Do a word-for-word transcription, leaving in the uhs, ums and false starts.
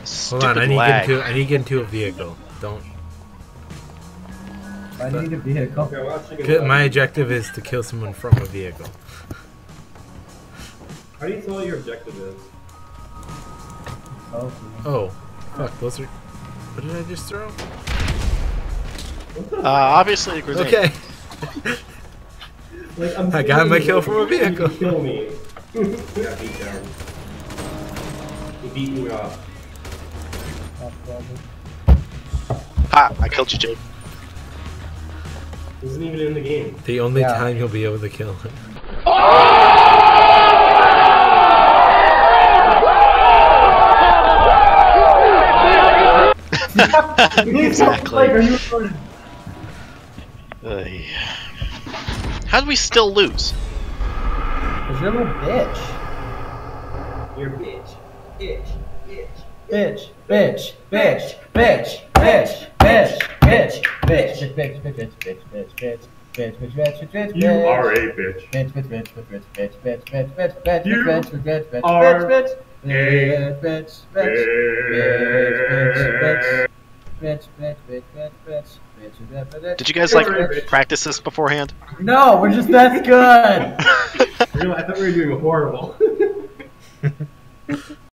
Stupid Hold on, I need, lag. to get into, I need to get into a vehicle. Don't. I need a vehicle. Okay, well, that's chicken My salad. objective is to kill someone from a vehicle. How do you tell what your objective is? Oh, Oh, fuck, those are... What did I just throw? What the Uh, obviously a grenade. Okay. Like, I'm I got my standing kill over from a you, you vehicle. can kill me. Yeah, beat down. You beat me up. not problem. Ha! I killed you, Jake. Isn't even in the game. The only Yeah. time you'll be able to kill him. Exactly. Like, are you recording? Uh, how do we still lose? Cause you're a little bitch. You're a bitch. Bitch. Bitch. Bitch, bitch, bitch, bitch, bitch, bitch, bitch, bitch, bitch, bitch, bitch, bitch, bitch, bitch, bitch, bitch, bitch, bitch, You are a bitch. bitch, bitch, bitch, bitch, bitch, bitch, bitch, bitch, bitch, bitch, You bitch, bitch, bitch, bitch, are bitch, bitch, a bitch, bitch, bitch, bitch, bitch, bitch, bitch, bitch, bitch, bitch. Did you guys like You're a bitch. practice this beforehand? No, we're just that's good. Really, I thought we were doing horrible.